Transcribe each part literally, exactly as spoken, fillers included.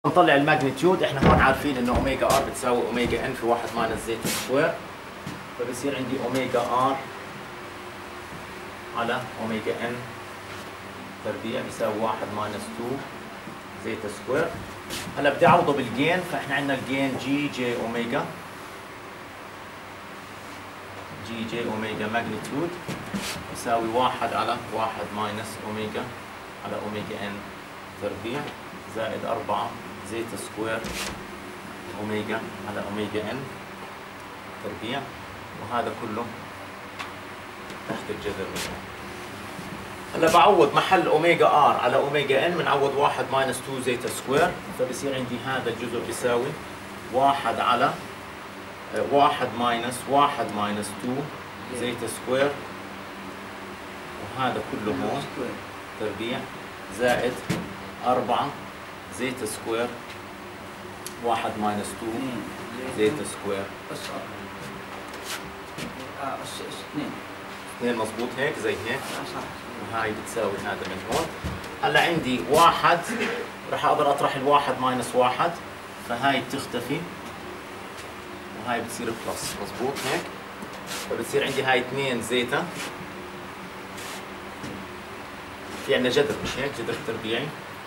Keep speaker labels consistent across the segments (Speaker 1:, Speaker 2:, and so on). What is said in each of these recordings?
Speaker 1: نطلع الماجنتيود. احنا هون عارفين انه اوميجا ار بتساوي اوميجا ان في واحد ماينس زيتا سكوير، فبصير عندي اوميجا ار على اوميجا ان تربيع بيساوي واحد ماينس اثنين زيتا سكوير. هلا بدي اعوضه بالجين، فاحنا عندنا الجين جي جي اوميجا جي جي اوميجا ماجنتيود يساوي واحد على واحد ماينس اوميجا على اوميجا ان تربيع زائد أربعة زيتا سكوير اوميجا على اوميجا ان تربيع، وهذا كله تحت الجذر منه. هلا بعوض محل اوميجا ار على اوميجا ان بنعوض واحد ماينس اثنين زيتا سكوير، فبصير عندي هذا الجزء بيساوي واحد على واحد ماينس واحد ماينس اثنين زيتا سكوير، وهذا كله هون تربيع زائد أربعة زيتا سكوير واحد ماينس اثنين زيتا سكوير اثنين اثنين مضبوط هيك زي هيك، وهاي بتساوي هذا من هون. هلا عندي واحد، راح اقدر اطرح الواحد ماينس واحد، فهاي بتختفي وهاي بتصير بلس، مضبوط هيك. فبتصير عندي هاي اثنين زيتا، في عندنا جذر مش هيك، جذر تربيعي.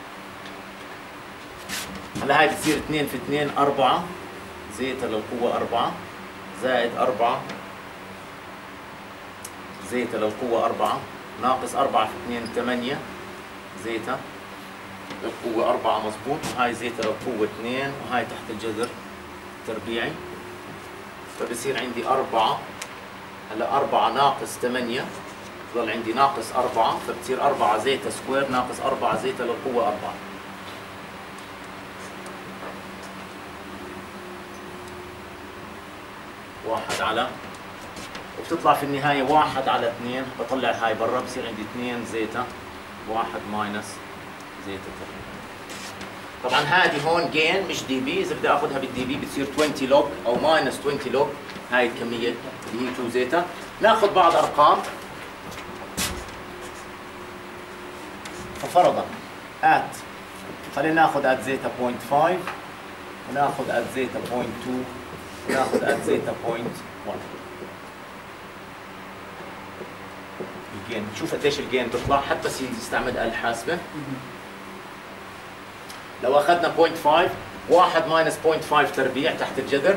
Speaker 1: هلا هاي بتصير اثنين في اثنين أربعة زيتا للقوة أربعة زائد أربعة زيتا للقوة أربعة ناقص أربعة في اثنين ثمانية زيتا للقوة أربعة، مضبوط. وهاي زيتا للقوة اثنين، وهاي تحت الجذر تربيعي، فبصير عندي أربعة. هلا أربعة ناقص ثمانية بضل عندي ناقص أربعة، فبتصير أربعة زيتا سكوير ناقص أربعة زيتا للقوة أربعة. واحد على، وبتطلع في النهاية واحد على اثنين، بطلع هاي برا بصير عندي اثنين زيتا واحد ماينس زيتا تربيع. طبعا هذه هون جين مش دي بي، إذا بدي آخذها بالدي بي بتصير عشرين لوج أو ماينس عشرين لوج هاي الكمية اللي هي اثنين زيتا. ناخذ بعض أرقام. ففرضا آت، خلينا ناخذ آت زيتا صفر فاصلة خمسة، وناخذ آت زيتا صفر فاصلة اثنين، وناخذ آت زيتا صفر فاصلة واحد. الجين شوف قديش الجين بيطلع حتى بس يستعمل آلة حاسبة. لو اخذنا صفر فاصلة خمسة، واحد ماينس صفر فاصلة خمسة تربيع تحت الجذر،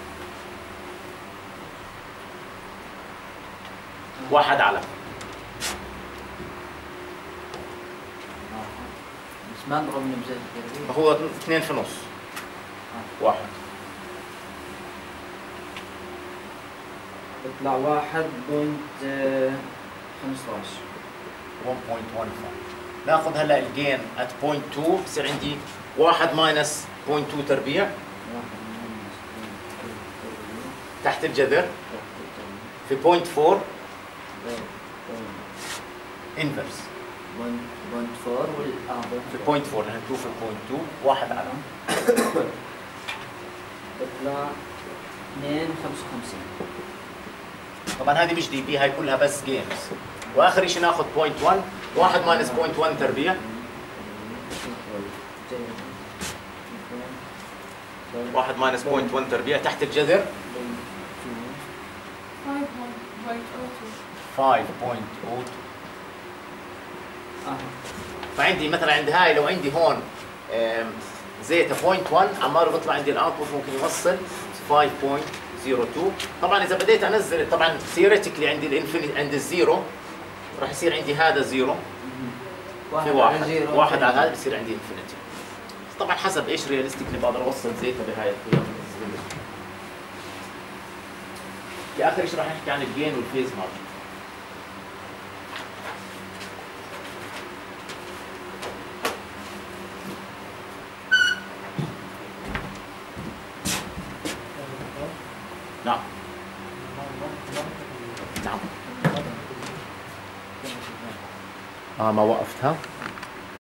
Speaker 1: واحد على،
Speaker 2: بس ما نضرب من بزيت التربيع،
Speaker 1: هو اثنين في نص واحد،
Speaker 2: بيطلع واحد بوينت خمسطعش
Speaker 1: واحد فاصلة خمسة. ناخذ هلا الجين ات صفر فاصلة اثنين، بصير عندي واحد ماينس صفر فاصلة اثنين تربيع تحت الجذر في صفر فاصلة أربعة انفرس
Speaker 2: بوينت فور والآخر
Speaker 1: في صفر فاصلة أربعة، يعني اثنين في صفر فاصلة اثنين واحد على،
Speaker 2: بيطلع اثنين خمسة وخمسين.
Speaker 1: طبعا هذه مش دي بي، هاي كلها بس جيمز. واخر شيء ناخذ صفر فاصلة واحد، واحد ماينس صفر فاصلة واحد تربيع، واحد ماينس صفر فاصلة واحد تربيع تحت الجذر
Speaker 3: خمسة
Speaker 1: خمسة فاصلة اثنين.
Speaker 2: اه
Speaker 1: فعندي مثلا عند هاي لو عندي هون زيتا صفر فاصلة واحد عمار بيطلع عندي الاوتبوت ممكن يوصل خمسة فاصلة صفر اثنين. طبعا اذا بديت انزل، طبعا ثيوريتيكلي عندي الانفينيت عند الزيرو راح يصير عندي هذا زيرو في واحد، واحد على هذا بصير عندي انفينيتي. طبعا حسب ايش رياليستيكلي بقدر اوصل زيتا بهاي القيم. في اخر شيء راح نحكي عن الجين والفيز مارجن. نعم نعم اه ما وقفتها.